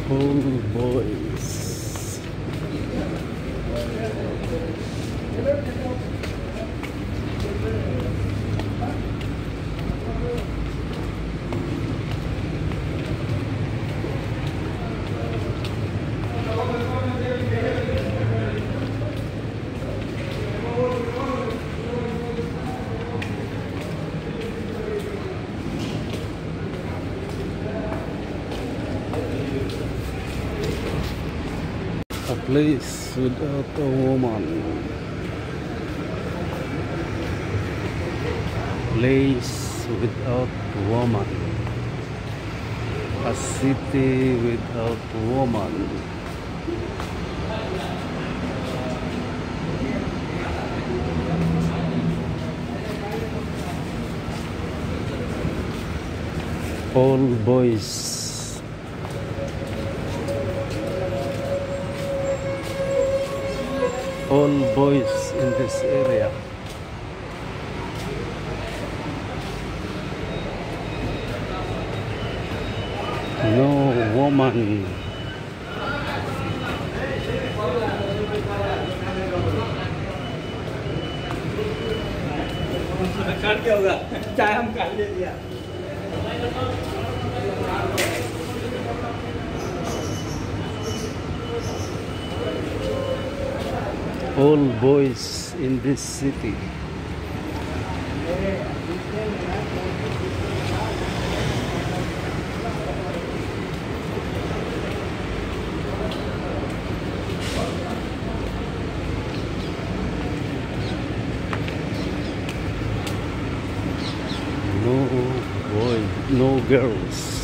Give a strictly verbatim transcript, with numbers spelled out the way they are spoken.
All boys. A place without a woman. Place without woman. A city without woman. All boys. All boys in this area. No woman. Cắn kiểu kìa, trai không cắn gì kìa. All boys in this city. No boy, no girls.